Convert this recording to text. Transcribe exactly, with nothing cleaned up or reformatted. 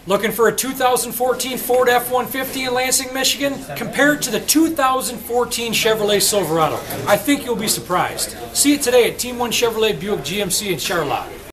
Looking for a two thousand fourteen Ford F one fifty in Lansing, Michigan? Compare it to the two thousand fourteen Chevrolet Silverado. I think you'll be surprised. See it today at Team one Chevrolet Buick G M C in Charlotte.